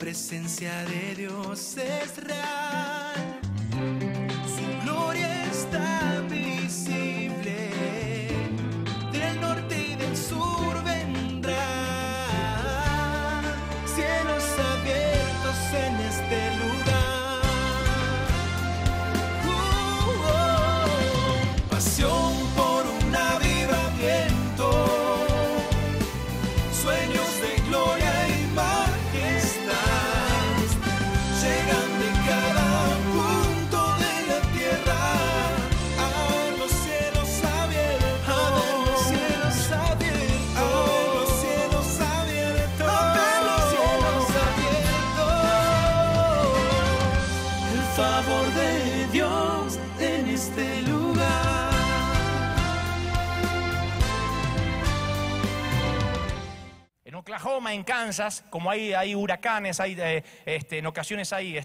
presencia de Dios es real. Su gloria está visible. Del norte y del sur vendrá. Cielos abiertos en este lugar. Pasión por un avivamiento. Sueños de gloria y majestad llegan de cada punto de la tierra a los cielos abiertos, a los cielos abiertos, a los cielos abiertos, a los cielos abiertos. El favor de Dios en este lugar. En Oklahoma, en Kansas, como hay huracanes, en ocasiones hay,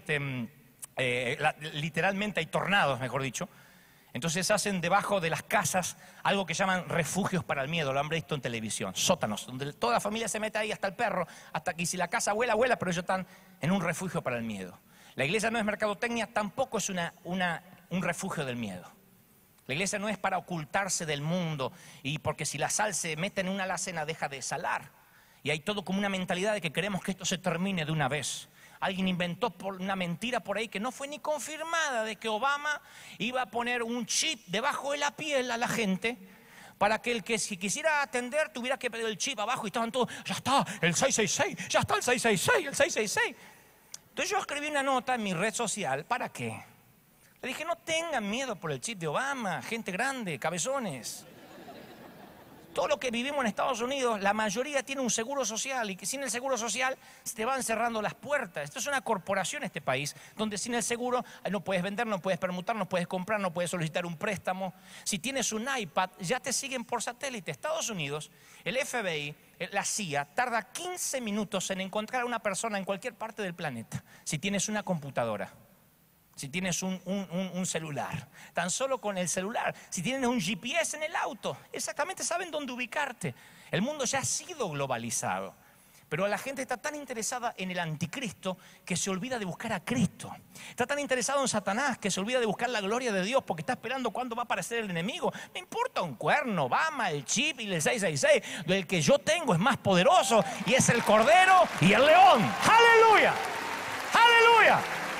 literalmente hay tornados, mejor dicho. Entonces hacen debajo de las casas algo que llaman refugios para el miedo. Lo han visto en televisión, sótanos, donde toda la familia se mete ahí, hasta el perro, hasta que si la casa vuela, vuela, pero ellos están en un refugio para el miedo. La iglesia no es mercadotecnia, tampoco es un refugio del miedo. La iglesia no es para ocultarse del mundo, y porque si la sal se mete en una alacena deja de salar. Y hay todo como una mentalidad de que queremos que esto se termine de una vez. Alguien inventó una mentira por ahí que no fue ni confirmada, de que Obama iba a poner un chip debajo de la piel a la gente para que el que si quisiera atender tuviera que pedir el chip abajo, y estaban todos, ya está, el 666, ya está el 666, el 666. Entonces yo escribí una nota en mi red social, ¿para qué? Le dije, no tengan miedo por el chip de Obama, gente grande, cabezones. Todo lo que vivimos en Estados Unidos, la mayoría tiene un seguro social, y que sin el seguro social se te van cerrando las puertas. Esto es una corporación, este país, donde sin el seguro no puedes vender, no puedes permutar, no puedes comprar, no puedes solicitar un préstamo. Si tienes un iPad, ya te siguen por satélite. Estados Unidos, el FBI, la CIA, tarda 15 minutos en encontrar a una persona en cualquier parte del planeta, si tienes una computadora. Si tienes un celular, tan solo con el celular, si tienes un GPS en el auto, exactamente saben dónde ubicarte. El mundo ya ha sido globalizado, pero la gente está tan interesada en el anticristo que se olvida de buscar a Cristo. Está tan interesado en Satanás que se olvida de buscar la gloria de Dios, porque está esperando cuándo va a aparecer el enemigo. Me importa un cuerno, Obama, el chip y el 666. El que yo tengo es más poderoso, y es el Cordero y el León. ¡Aleluya! ¡Aleluya!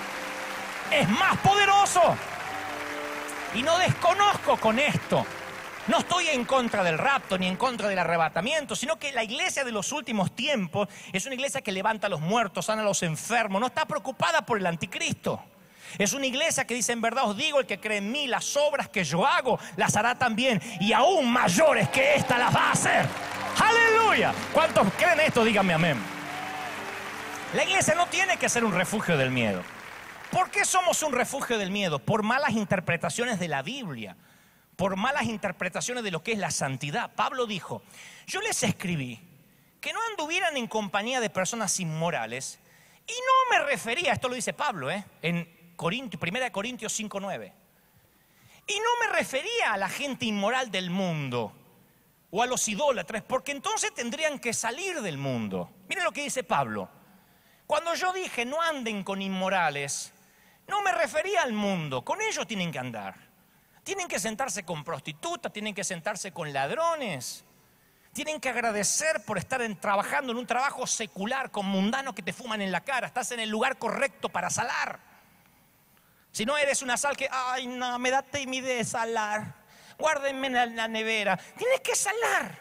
Es más poderoso. Y no desconozco con esto. No estoy en contra del rapto ni en contra del arrebatamiento, sino que la iglesia de los últimos tiempos es una iglesia que levanta a los muertos, sana a los enfermos, no está preocupada por el anticristo. Es una iglesia que dice, en verdad os digo, el que cree en mí, las obras que yo hago las hará también, y aún mayores que esta las va a hacer. ¡Aleluya! ¿Cuántos creen esto? Díganme amén. La iglesia no tiene que ser un refugio del miedo. ¿Por qué somos un refugio del miedo? Por malas interpretaciones de la Biblia, por malas interpretaciones de lo que es la santidad. Pablo dijo, yo les escribí que no anduvieran en compañía de personas inmorales, y no me refería, esto lo dice Pablo, en 1 Corintios 5:9, y no me refería a la gente inmoral del mundo o a los idólatras, porque entonces tendrían que salir del mundo. Miren lo que dice Pablo. Cuando yo dije no anden con inmorales, no me refería al mundo, con ellos tienen que andar. Tienen que sentarse con prostitutas, tienen que sentarse con ladrones. Tienen que agradecer por estar trabajando en un trabajo secular con mundanos que te fuman en la cara. Estás en el lugar correcto para salar. Si no eres una sal que, ay no, me da timidez salar, guárdenme en la nevera. Tienes que salar.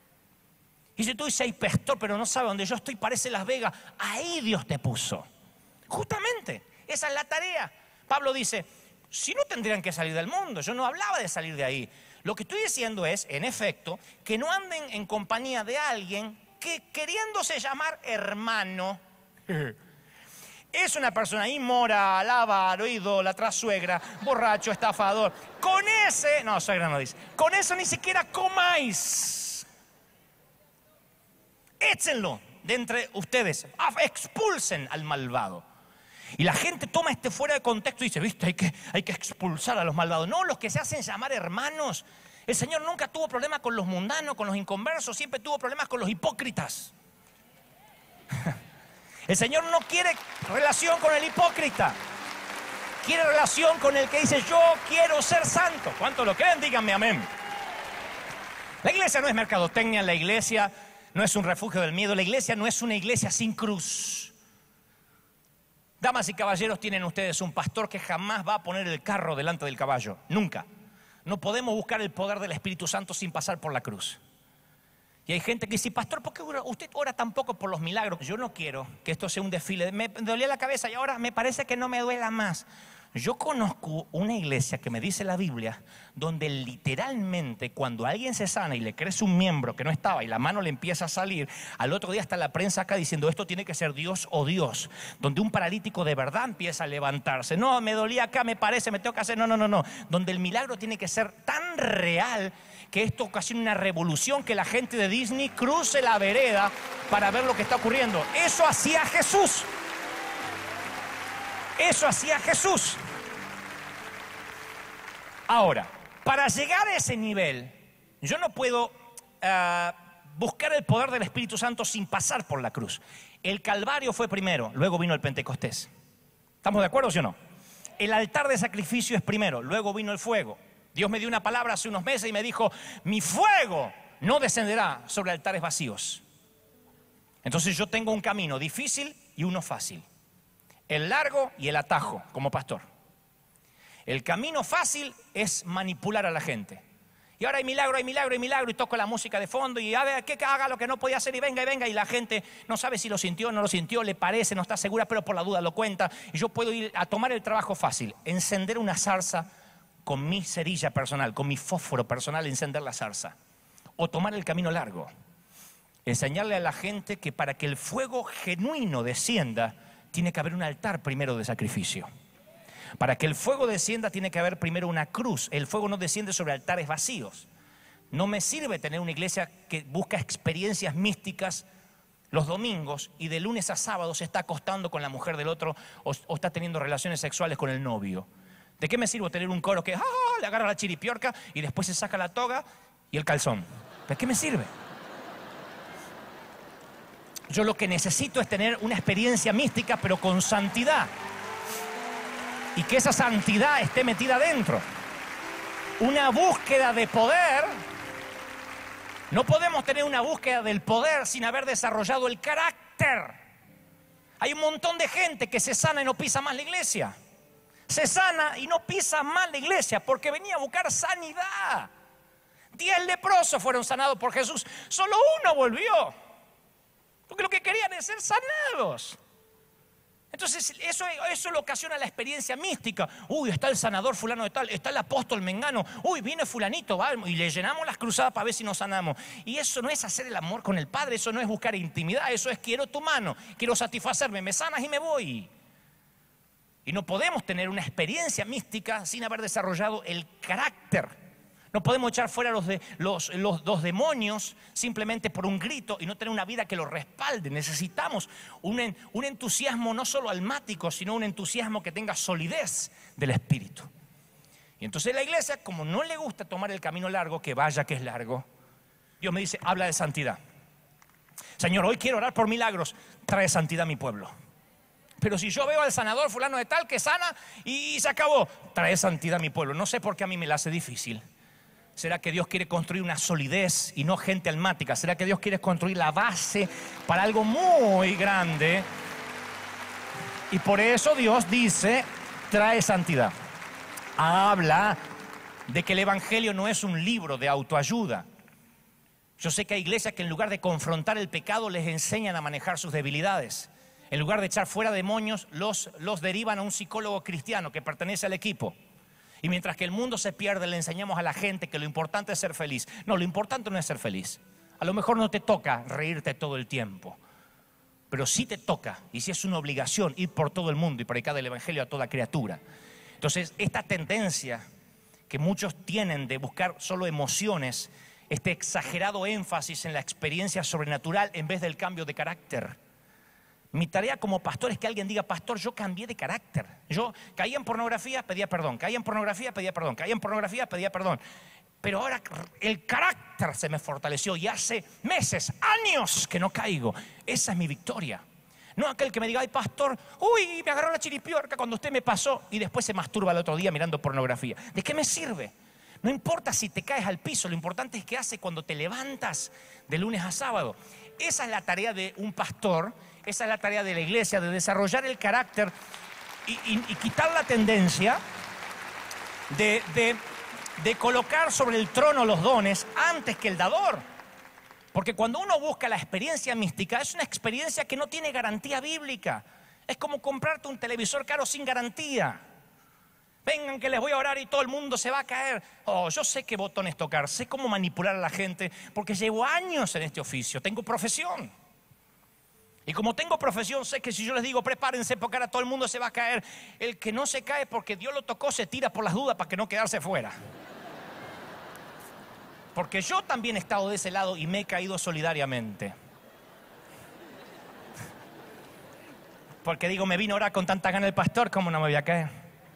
Y si tú dices, ay pastor, pero no sabe dónde yo estoy, parece Las Vegas. Ahí Dios te puso. Justamente. Esa es la tarea. Pablo dice, si no tendrían que salir del mundo. Yo no hablaba de salir de ahí. Lo que estoy diciendo es, en efecto, que no anden en compañía de alguien que, queriéndose llamar hermano, es una persona inmoral, avaro, idólatra, suegra, borracho, estafador. Con ese, no, suegra no dice, con eso ni siquiera comáis. Échenlo de entre ustedes, expulsen al malvado. Y la gente toma fuera de contexto y dice, viste, hay que expulsar a los malvados. No, los que se hacen llamar hermanos. El Señor nunca tuvo problemas con los mundanos, con los inconversos, siempre tuvo problemas con los hipócritas. El Señor no quiere relación con el hipócrita. Quiere relación con el que dice, yo quiero ser santo. ¿Cuántos lo creen? Díganme amén. La iglesia no es mercadotecnia, la iglesia no es un refugio del miedo, la iglesia no es una iglesia sin cruz. Damas y caballeros, tienen ustedes un pastor que jamás va a poner el carro delante del caballo. Nunca. No podemos buscar el poder del Espíritu Santo sin pasar por la cruz. Y hay gente que dice, pastor, ¿por qué usted ora tan poco por los milagros? Yo no quiero que esto sea un desfile. Me dolía la cabeza y ahora me parece que no me duela más. Yo conozco una iglesia que me dice la Biblia, donde literalmente cuando alguien se sana y le crece un miembro que no estaba y la mano le empieza a salir, al otro día está la prensa acá diciendo esto tiene que ser Dios o Dios, donde un paralítico de verdad empieza a levantarse. No, me dolía acá, me parece, me tengo que hacer, no. Donde el milagro tiene que ser tan real que esto ocasiona una revolución, que la gente de Disney cruce la vereda para ver lo que está ocurriendo. Eso hacía Jesús. Eso hacía Jesús. Ahora, para llegar a ese nivel, yo no puedo buscar el poder del Espíritu Santo sin pasar por la cruz. El Calvario fue primero, luego vino el Pentecostés. ¿Estamos de acuerdo, sí o no? El altar de sacrificio es primero, luego vino el fuego. Dios me dio una palabra hace unos meses y me dijo, mi fuego no descenderá sobre altares vacíos. Entonces yo tengo un camino difícil y uno fácil. El largo y el atajo como pastor. El camino fácil es manipular a la gente. Y ahora hay milagro y toco la música de fondo y a ver, que haga lo que no podía hacer y venga y la gente no sabe si lo sintió o no lo sintió, le parece, no está segura, pero por la duda lo cuenta. Y yo puedo ir a tomar el trabajo fácil, encender una zarza con mi cerilla personal, con mi fósforo personal, encender la zarza. O tomar el camino largo, enseñarle a la gente que para que el fuego genuino descienda, tiene que haber un altar primero de sacrificio. Para que el fuego descienda tiene que haber primero una cruz. El fuego no desciende sobre altares vacíos. No me sirve tener una iglesia que busca experiencias místicas los domingos y de lunes a sábado se está acostando con la mujer del otro o está teniendo relaciones sexuales con el novio. ¿De qué me sirve tener un coro que le agarra la chiripiorca y después se saca la toga y el calzón? ¿De qué me sirve? Yo lo que necesito es tener una experiencia mística, pero con santidad. Y que esa santidad esté metida adentro. Una búsqueda de poder. No podemos tener una búsqueda del poder sin haber desarrollado el carácter. Hay un montón de gente que se sana y no pisa más la iglesia. Se sana y no pisa más la iglesia porque venía a buscar sanidad. 10 leprosos fueron sanados por Jesús. Solo uno volvió. Porque lo que querían es ser sanados. Entonces eso le ocasiona la experiencia mística. Uy, está el sanador fulano de tal, está el apóstol mengano. Uy, viene fulanito, va, y le llenamos las cruzadas para ver si nos sanamos. Y eso no es hacer el amor con el Padre, eso no es buscar intimidad, eso es quiero tu mano, quiero satisfacerme, me sanas y me voy. Y no podemos tener una experiencia mística sin haber desarrollado el carácter. No podemos echar fuera los demonios simplemente por un grito y no tener una vida que los respalde. Necesitamos un entusiasmo no solo almático, sino un entusiasmo que tenga solidez del espíritu. Y entonces la iglesia, como no le gusta tomar el camino largo, que vaya que es largo, Dios me dice, habla de santidad. Señor, hoy quiero orar por milagros, trae santidad a mi pueblo. Pero si yo veo al sanador fulano de tal que sana y se acabó, trae santidad a mi pueblo. No sé por qué a mí me la hace difícil. ¿Será que Dios quiere construir una solidez y no gente almática? ¿Será que Dios quiere construir la base para algo muy grande? Y por eso Dios dice, trae santidad. Habla de que el evangelio no es un libro de autoayuda. Yo sé que hay iglesias que en lugar de confrontar el pecado les enseñan a manejar sus debilidades. En lugar de echar fuera demonios, los derivan a un psicólogo cristiano que pertenece al equipo. Y mientras que el mundo se pierde, le enseñamos a la gente que lo importante es ser feliz. No, lo importante no es ser feliz. A lo mejor no te toca reírte todo el tiempo, pero sí te toca, y sí es una obligación, ir por todo el mundo y predicar el evangelio a toda criatura. Entonces, esta tendencia que muchos tienen de buscar solo emociones, este exagerado énfasis en la experiencia sobrenatural en vez del cambio de carácter. Mi tarea como pastor es que alguien diga, pastor, yo cambié de carácter. Yo caía en pornografía, pedía perdón. Caía en pornografía, pedía perdón. Caía en pornografía, pedía perdón. Pero ahora el carácter se me fortaleció y hace meses, años que no caigo. Esa es mi victoria. No aquel que me diga, ay pastor, uy, me agarró la chiripiorca cuando usted me pasó y después se masturba el otro día mirando pornografía. ¿De qué me sirve? No importa si te caes al piso, lo importante es qué haces cuando te levantas de lunes a sábado. Esa es la tarea de un pastor, esa es la tarea de la iglesia, de desarrollar el carácter y quitar la tendencia de colocar sobre el trono los dones antes que el dador. Porque cuando uno busca la experiencia mística, es una experiencia que no tiene garantía bíblica. Es como comprarte un televisor caro sin garantía. Vengan que les voy a orar y todo el mundo se va a caer. Oh, yo sé qué botones tocar, sé cómo manipular a la gente, porque llevo años en este oficio, tengo profesión. Y como tengo profesión, sé que si yo les digo prepárense porque ahora todo el mundo se va a caer, el que no se cae porque Dios lo tocó se tira por las dudas para que no quedarse fuera. Porque yo también he estado de ese lado y me he caído solidariamente. Porque digo, me vino a orar con tanta gana el pastor, ¿cómo no me voy a caer?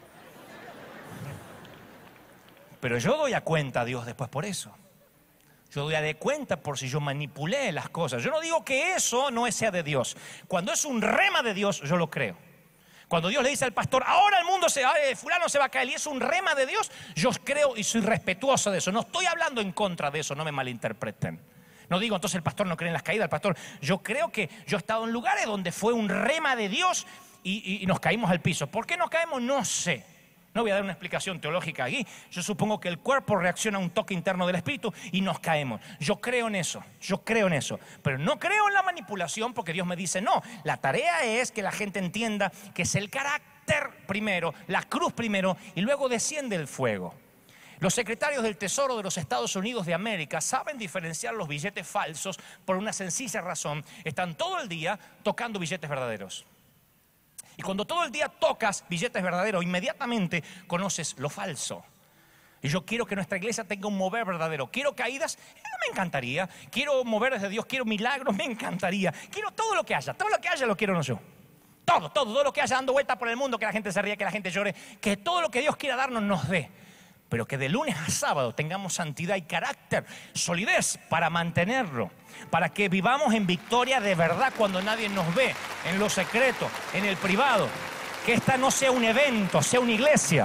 Pero yo doy a cuenta a Dios después por eso. Yo doy a cuenta por si yo manipulé las cosas. Yo no digo que eso no sea de Dios. Cuando es un rema de Dios, yo lo creo. Cuando Dios le dice al pastor, ahora el mundo fulano se va a caer y es un rema de Dios, yo creo y soy respetuoso de eso. No estoy hablando en contra de eso, no me malinterpreten. No digo, entonces el pastor no cree en las caídas. El pastor, yo creo que yo he estado en lugares donde fue un rema de Dios y nos caímos al piso. ¿Por qué nos caemos? No sé. No voy a dar una explicación teológica aquí. Yo supongo que el cuerpo reacciona a un toque interno del espíritu y nos caemos. Yo creo en eso, Pero no creo en la manipulación porque Dios me dice no. La tarea es que la gente entienda que es el carácter primero, la cruz primero y luego desciende el fuego. Los secretarios del Tesoro de los Estados Unidos de América saben diferenciar los billetes falsos por una sencilla razón. Están todo el día tocando billetes verdaderos. Y cuando todo el día tocas billetes verdaderos, inmediatamente conoces lo falso. Y yo quiero que nuestra iglesia tenga un mover verdadero. Quiero caídas, me encantaría. Quiero moveres de Dios, quiero milagros, me encantaría. Quiero todo lo que haya lo quiero no yo. Todo lo que haya dando vuelta por el mundo, que la gente se ría, que la gente llore, que todo lo que Dios quiera darnos nos dé. Pero que de lunes a sábado tengamos santidad y carácter, solidez para mantenerlo, para que vivamos en victoria de verdad cuando nadie nos ve, en lo secreto, en el privado. Que esta no sea un evento, sea una iglesia.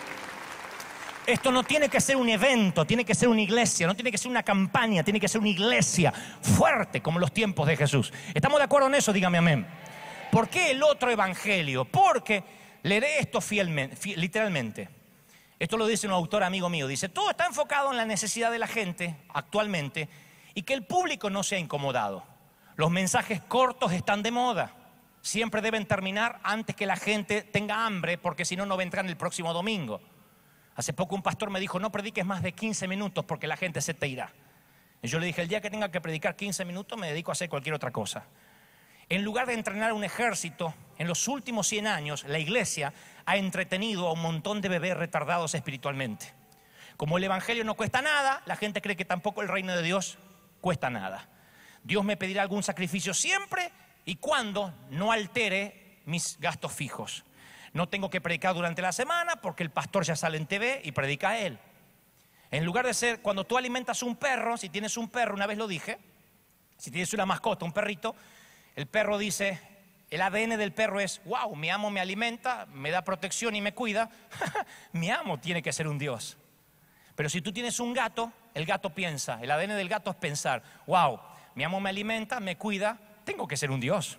Esto no tiene que ser un evento, tiene que ser una iglesia, no tiene que ser una campaña, tiene que ser una iglesia fuerte como los tiempos de Jesús. ¿Estamos de acuerdo en eso? Dígame amén. ¿Por qué el otro evangelio? Porque leeré esto literalmente. Esto lo dice un autor amigo mío. Dice, todo está enfocado en la necesidad de la gente actualmente y que el público no sea incomodado. Los mensajes cortos están de moda. Siempre deben terminar antes que la gente tenga hambre porque si no, no vendrán el próximo domingo. Hace poco un pastor me dijo, no prediques más de 15 minutos porque la gente se te irá. Y yo le dije, el día que tenga que predicar 15 minutos me dedico a hacer cualquier otra cosa. En lugar de entrenar un ejército, en los últimos 100 años la iglesia ha entretenido a un montón de bebés retardados espiritualmente. Como el evangelio no cuesta nada, la gente cree que tampoco el reino de Dios cuesta nada. Dios me pedirá algún sacrificio siempre y cuando no altere mis gastos fijos. No tengo que predicar durante la semana porque el pastor ya sale en TV y predica a él. En lugar de ser, cuando tú alimentas un perro, si tienes un perro, una vez lo dije, si tienes una mascota, un perrito, el perro dice, el ADN del perro es, wow, mi amo me alimenta, me da protección y me cuida. Mi amo tiene que ser un Dios. Pero si tú tienes un gato, el gato piensa, el ADN del gato es pensar, wow, mi amo me alimenta, me cuida, tengo que ser un Dios.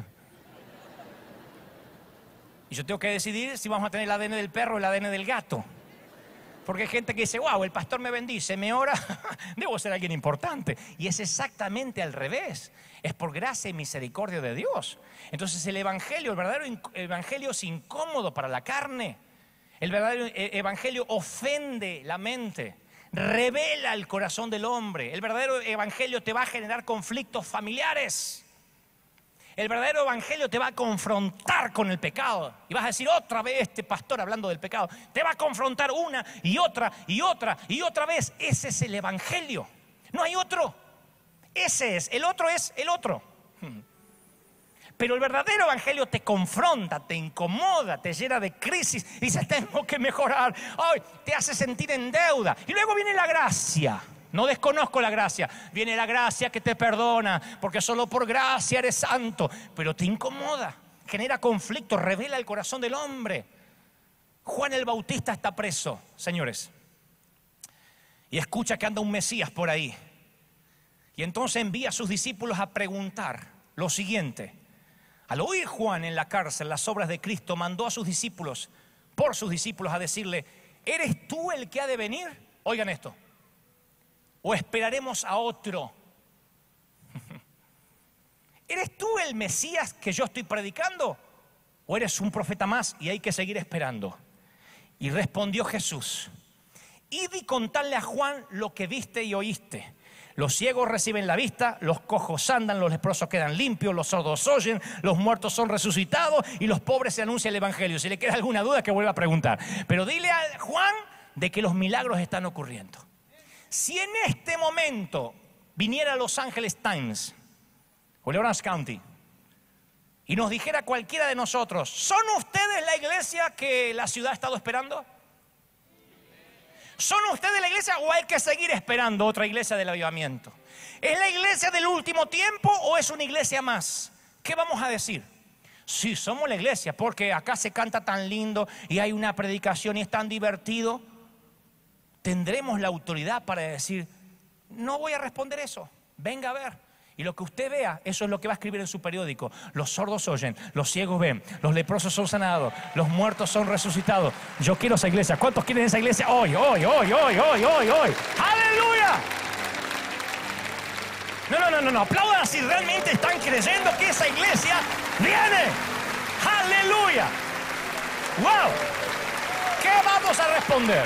Y yo tengo que decidir si vamos a tener el ADN del perro o el ADN del gato. Porque hay gente que dice, wow, el pastor me bendice, me ora, debo ser alguien importante. Y es exactamente al revés. Es por gracia y misericordia de Dios. Entonces el evangelio, el verdadero evangelio es incómodo para la carne. El verdadero evangelio ofende la mente, revela el corazón del hombre. El verdadero evangelio te va a generar conflictos familiares. El verdadero evangelio te va a confrontar con el pecado. Y vas a decir otra vez este pastor hablando del pecado. Te va a confrontar una y otra y otra y otra vez. Ese es el evangelio. No hay otro. Ese es. El otro es el otro. Pero el verdadero evangelio te confronta, te incomoda, te llena de crisis. Y dices, tengo que mejorar. Ay, te hace sentir en deuda. Y luego viene la gracia. No desconozco la gracia. Viene la gracia que te perdona, porque solo por gracia eres santo. Pero te incomoda, genera conflicto, revela el corazón del hombre. Juan el Bautista está preso, señores. Y escucha que anda un Mesías por ahí. Y entonces envía a sus discípulos a preguntar lo siguiente. Al oír Juan en la cárcel las obras de Cristo, mandó a sus discípulos, por sus discípulos, a decirle: ¿eres tú el que ha de venir? Oigan esto. ¿O esperaremos a otro? ¿Eres tú el Mesías que yo estoy predicando? ¿O eres un profeta más y hay que seguir esperando? Y respondió Jesús: id y contadle a Juan lo que viste y oíste. Los ciegos reciben la vista, los cojos andan, los leprosos quedan limpios, los sordos oyen, los muertos son resucitados y los pobres se anuncia el evangelio. Si le queda alguna duda, que vuelva a preguntar. Pero dile a Juan de que los milagros están ocurriendo. Si en este momento viniera Los Angeles Times o el Orange County y nos dijera cualquiera de nosotros: ¿son ustedes la iglesia que la ciudad ha estado esperando? ¿Son ustedes la iglesia o hay que seguir esperando otra iglesia del avivamiento? ¿Es la iglesia del último tiempo o es una iglesia más? ¿Qué vamos a decir? Sí, somos la iglesia porque acá se canta tan lindo y hay una predicación y es tan divertido. Tendremos la autoridad para decir: no voy a responder eso, venga a ver. Y lo que usted vea, eso es lo que va a escribir en su periódico. Los sordos oyen, los ciegos ven, los leprosos son sanados, los muertos son resucitados. Yo quiero esa iglesia. ¿Cuántos quieren esa iglesia hoy? ¡Aleluya! No. Aplaudan si realmente están creyendo que esa iglesia viene. ¡Aleluya! ¡Wow! ¿Qué vamos a responder?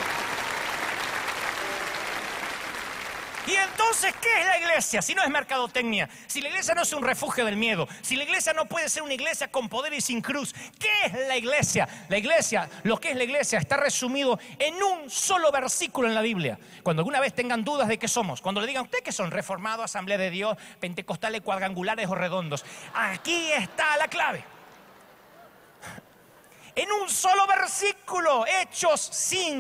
Y entonces, ¿qué es la iglesia? Si no es mercadotecnia, si la iglesia no es un refugio del miedo, si la iglesia no puede ser una iglesia con poder y sin cruz, ¿qué es la iglesia? La iglesia, lo que es la iglesia, está resumido en un solo versículo en la Biblia. Cuando alguna vez tengan dudas de qué somos, cuando le digan: ¿ustedes qué son? ¿Reformados, Asamblea de Dios, pentecostales, cuadrangulares o redondos? Aquí está la clave. En un solo versículo, Hechos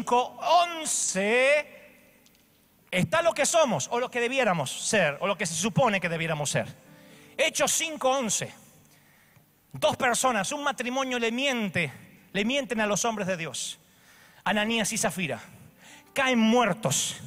5:11... está lo que somos, o lo que debiéramos ser, o lo que se supone que debiéramos ser. Hechos 5:11. Dos personas, un matrimonio le mienten a los hombres de Dios. Ananías y Zafira. Caen muertos.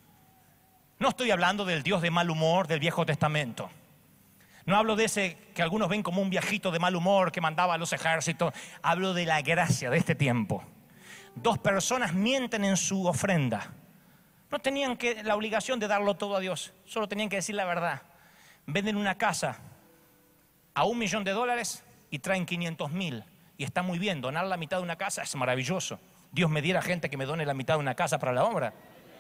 No estoy hablando del Dios de mal humor del Viejo Testamento. No hablo de ese que algunos ven como un viejito de mal humor que mandaba a los ejércitos. Hablo de la gracia de este tiempo. Dos personas mienten en su ofrenda. No tenían la obligación de darlo todo a Dios, solo tenían que decir la verdad. Venden una casa a $1 millón y traen 500.000. Y está muy bien, donar la mitad de una casa es maravilloso. Dios me diera gente que me done la mitad de una casa para la obra.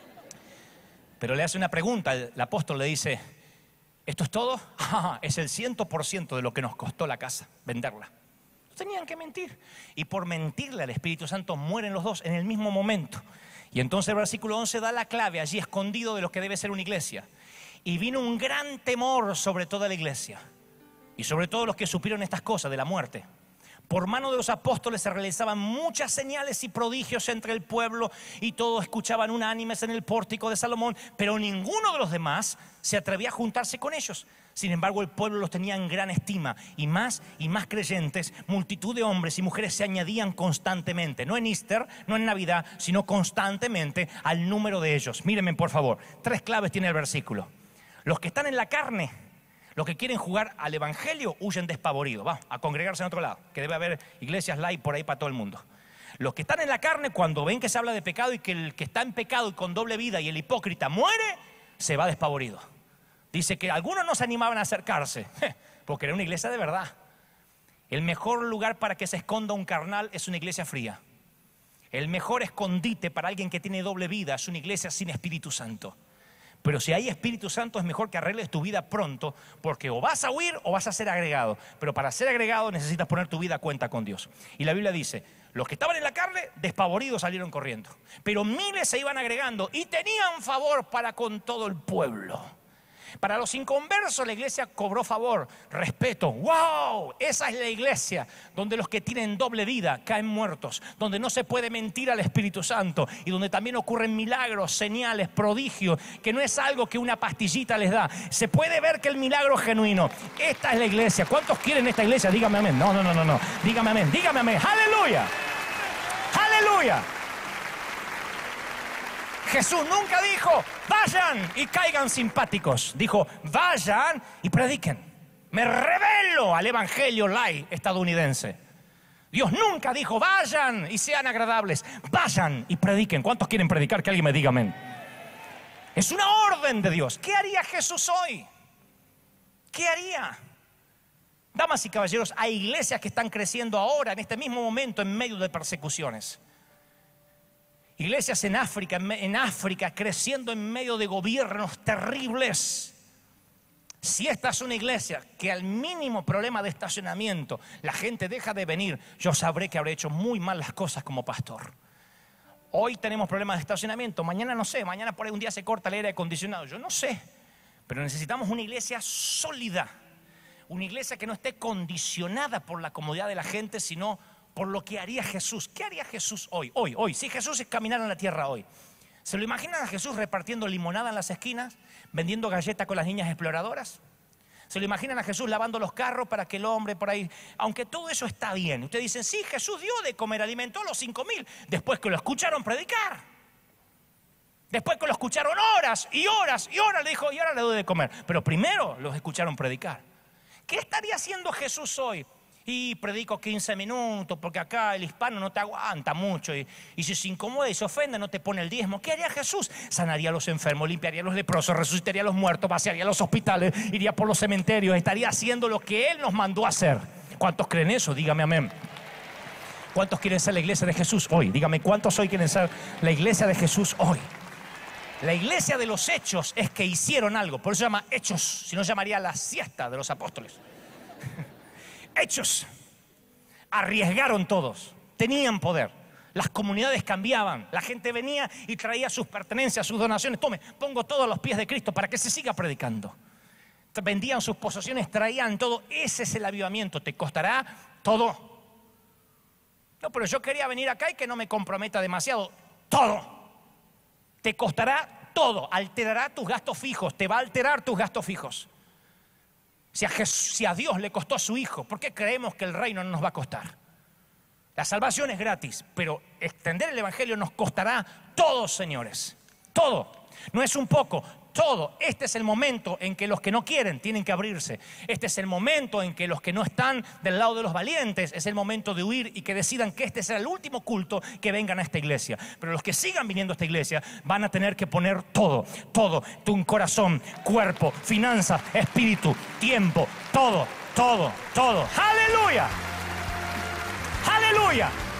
Pero le hace una pregunta, el apóstol le dice: ¿esto es todo? Es el 100% de lo que nos costó la casa, venderla. Tenían que mentir. Y por mentirle al Espíritu Santo mueren los dos en el mismo momento. Y entonces el versículo 11 da la clave allí escondido de lo que debe ser una iglesia. Y vino un gran temor sobre toda la iglesia y sobre todos los que supieron estas cosas de la muerte. Por mano de los apóstoles se realizaban muchas señales y prodigios entre el pueblo y todos escuchaban unánimes en el pórtico de Salomón, pero ninguno de los demás se atrevía a juntarse con ellos. Sin embargo, el pueblo los tenía en gran estima y más creyentes, multitud de hombres y mujeres se añadían constantemente, no en Easter, no en Navidad, sino constantemente al número de ellos. Mírenme por favor, 3 claves tiene el versículo. Los que están en la carne, los que quieren jugar al evangelio, huyen despavoridos. Vamos a congregarse en otro lado, que debe haber iglesias live por ahí para todo el mundo. Los que están en la carne, cuando ven que se habla de pecado y que el que está en pecado y con doble vida y el hipócrita muere, se va despavorido. Dice que algunos no se animaban a acercarse, porque era una iglesia de verdad. El mejor lugar para que se esconda un carnal es una iglesia fría. El mejor escondite para alguien que tiene doble vida es una iglesia sin Espíritu Santo. Pero si hay Espíritu Santo es mejor que arregles tu vida pronto, porque o vas a huir o vas a ser agregado. Pero para ser agregado necesitas poner tu vida a cuenta con Dios. Y la Biblia dice: los que estaban en la carne, despavoridos, salieron corriendo. Pero miles se iban agregando y tenían favor para con todo el pueblo. Para los inconversos la iglesia cobró favor, respeto. ¡Wow! Esa es la iglesia donde los que tienen doble vida caen muertos, donde no se puede mentir al Espíritu Santo y donde también ocurren milagros, señales, prodigios, que no es algo que una pastillita les da. Se puede ver que el milagro es genuino. Esta es la iglesia. ¿Cuántos quieren esta iglesia? Dígame amén. No. Dígame amén. Dígame amén. ¡Aleluya! ¡Aleluya! Jesús nunca dijo, vayan y caigan simpáticos. Dijo, vayan y prediquen. Me rebelo al evangelio light estadounidense. Dios nunca dijo, vayan y sean agradables. Vayan y prediquen. ¿Cuántos quieren predicar? Que alguien me diga amén. Es una orden de Dios. ¿Qué haría Jesús hoy? ¿Qué haría? Damas y caballeros, hay iglesias que están creciendo ahora, en este mismo momento, en medio de persecuciones. Iglesias en África creciendo en medio de gobiernos terribles. Si esta es una iglesia que al mínimo problema de estacionamiento la gente deja de venir, yo sabré que habré hecho muy mal las cosas como pastor. Hoy tenemos problemas de estacionamiento, mañana no sé, mañana por ahí un día se corta el aire acondicionado, yo no sé. Pero necesitamos una iglesia sólida, una iglesia que no esté condicionada por la comodidad de la gente, sino por lo que haría Jesús. ¿Qué haría Jesús hoy? Si Jesús caminara en la tierra hoy, ¿se lo imaginan a Jesús repartiendo limonada en las esquinas? ¿Vendiendo galletas con las niñas exploradoras? ¿Se lo imaginan a Jesús lavando los carros para que el hombre por ahí? Aunque todo eso está bien. Ustedes dicen, sí, Jesús dio de comer, alimentó a los 5.000. Después que lo escucharon predicar. Después que lo escucharon horas y horas y horas, le dijo, y ahora le doy de comer. Pero primero los escucharon predicar. ¿Qué estaría haciendo Jesús hoy? Y predico 15 minutos porque acá el hispano no te aguanta mucho y si se incomoda y se ofende no te pone el diezmo. ¿Qué haría Jesús? Sanaría a los enfermos, limpiaría a los leprosos, resucitaría a los muertos, vaciaría los hospitales, iría por los cementerios, estaría haciendo lo que Él nos mandó a hacer. ¿Cuántos creen eso? Dígame amén. ¿Cuántos quieren ser la iglesia de Jesús hoy? Dígame, ¿cuántos hoy quieren ser la iglesia de Jesús hoy? La iglesia de los hechos es que hicieron algo, por eso se llama hechos, si no llamaría la siesta de los apóstoles. Hechos. Arriesgaron todos, tenían poder, las comunidades cambiaban, la gente venía y traía sus pertenencias, sus donaciones. Tome, pongo todo a los pies de Cristo para que se siga predicando. Vendían sus posesiones, traían todo. Ese es el avivamiento, te costará todo. No, pero yo quería venir acá y que no me comprometa demasiado. Todo. Te costará todo, alterará tus gastos fijos, te va a alterar tus gastos fijos. Si a Dios le costó a su Hijo, ¿por qué creemos que el reino no nos va a costar? La salvación es gratis, pero extender el evangelio nos costará todo, señores. Todo. No es un poco, todo. Este es el momento en que los que no quieren tienen que abrirse. Este es el momento en que los que no están del lado de los valientes es el momento de huir y que decidan que este será el último culto que vengan a esta iglesia. Pero los que sigan viniendo a esta iglesia van a tener que poner todo, todo, tu corazón, cuerpo, finanzas, espíritu, tiempo, todo, todo, todo. ¡Aleluya! ¡Aleluya!